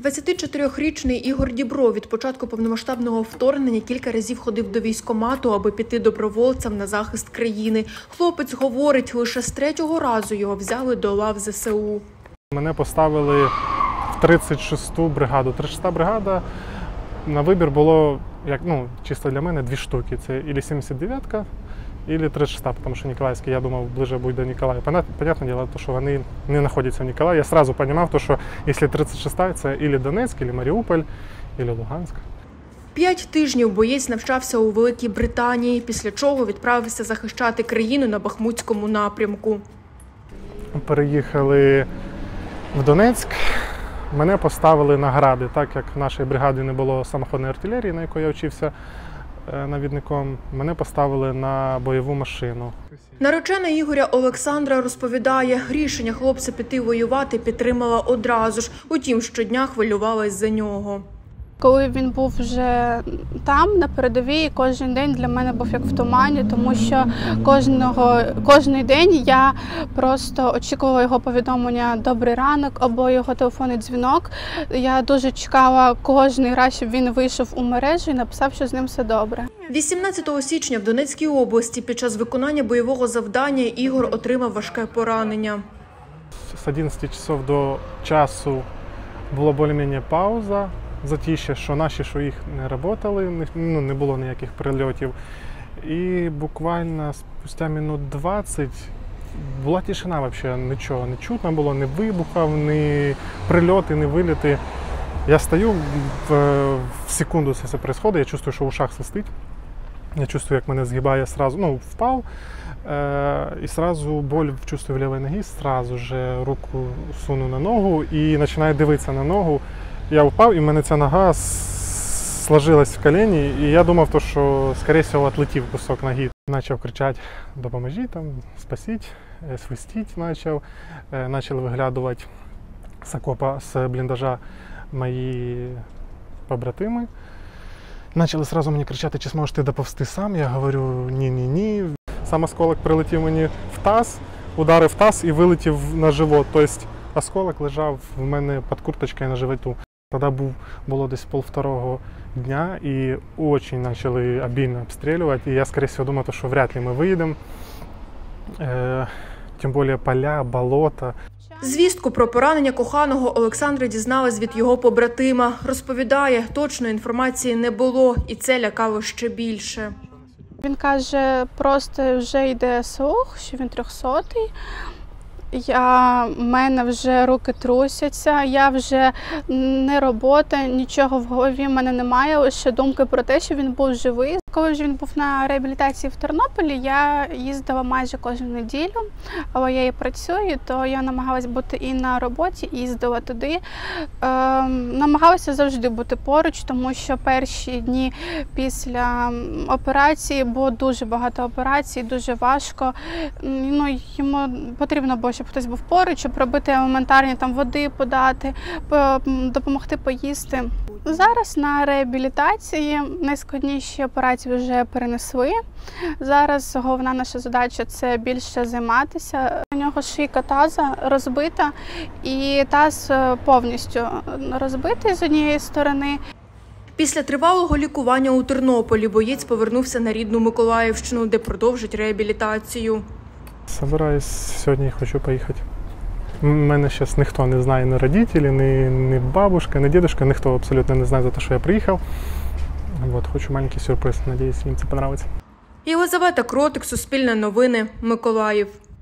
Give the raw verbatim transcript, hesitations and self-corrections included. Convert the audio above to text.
двадцятичотирирічний Ігор Дібров від початку повномасштабного вторгнення кілька разів ходив до військкомату, аби піти добровольцем на захист країни. Хлопець говорить, лише з третього разу його взяли до лав зе се у. Мене поставили в тридцять шосту бригаду. тридцять шоста бригада, на вибір було, як, ну, чисто для мене, дві штуки. Це або сімдесят дев'ятка, або тридцять шоста, тому що Ніколаївський, я думав, ближче буде до Ніколаєва. Понятне діло, що вони не знаходяться в Ніколаєві. Я одразу розумів, що якщо тридцять шоста, це або Донецьк, або Маріуполь, або Луганськ. П'ять тижнів боєць навчався у Великій Британії, після чого відправився захищати країну на Бахмутському напрямку. Переїхали в Донецьк, мене поставили на гради, так як в нашій бригаді не було самоходної артилерії, на якій я вчився навідником, мене поставили на бойову машину. Наречена Ігоря Олександра розповідає, рішення хлопця піти воювати підтримала одразу ж, утім щодня хвилювалась за нього. Коли він був вже там, на передовій, кожен день для мене був як в тумані, тому що кожного, кожен день я просто очікувала його повідомлення «Добрий ранок» або його телефонний дзвінок. Я дуже чекала кожен раз, щоб він вийшов у мережу і написав, що з ним все добре. вісімнадцятого січня в Донецькій області під час виконання бойового завдання Ігор отримав важке поранення. З одинадцяти часов до часу була більш-менш пауза. Затіще, що наші, що їх не працювали, ну, не було ніяких прильотів. І буквально спустя минут двадцять була тишина взагалі, нічого не чутно було, ні вибухів, ні прильоти, ні виліти. Я стою, в, в секунду це все відбувається, я чувствую, що в ушах свистить. Я чувствую, як мене згибає сразу, ну, впав. Э, и сразу боль чувствую в левой ноге, сразу же руку суну на ногу і починаю дивитися на ногу. Я впав, і в мене ця нога сложилась в колені, і я думав, що, скоріше всього, відлетів кусок ноги. Почав кричати «допоможіть, там, спасіть», свистіть почав. Почали виглядувати з окопа, з бліндажа мої побратими. Почали одразу мені кричати, чи зможеш ти доповзти сам. Я говорю «ні-ні-ні». Сам осколок прилетів мені в таз, ударив в таз і вилетів на живот. Тобто осколок лежав в мене під курточкою на животу. Тоді був, було десь полвторого дня і дуже почали обільно обстрілювати. І я, скоріше всього, думав, що вряд ли ми виїдемо. Е, тим більше поля, болота. Звістку про поранення коханого Олександра дізналась від його побратима. Розповідає, точної інформації не було, і це лякало ще більше. Він каже, просто вже йде слух, що він трьохсотий. Я, в мене вже руки трусяться, я вже не робота, нічого в голові в мене немає, лише думки про те, що він був живий. Коли вже він був на реабілітації в Тернополі, я їздила майже кожну неділю, але я і працюю, то я намагалась бути і на роботі, і їздила туди. Е, намагалася завжди бути поруч, тому що перші дні після операції було дуже багато операцій, дуже важко. Ну, йому потрібно було, щоб хтось був поруч, щоб робити елементарні там води подати, допомогти поїсти. Зараз на реабілітації найскладніші операції вже перенесли. Зараз головна наша задача – це більше займатися. У нього шийка таза розбита і таз повністю розбитий з однієї сторони. Після тривалого лікування у Тернополі боєць повернувся на рідну Миколаївщину, де продовжить реабілітацію. Збираюсь сьогодні, хочу поїхати. Мене зараз ніхто не знає, ні родителі, ні, ні бабушка, ні дідушка, ніхто абсолютно не знає за те, що я приїхав. Вот, хочу маленький сюрприз, сподіваюся, їм це подобається. Єлизавета Кротик, Суспільне новини, Миколаїв.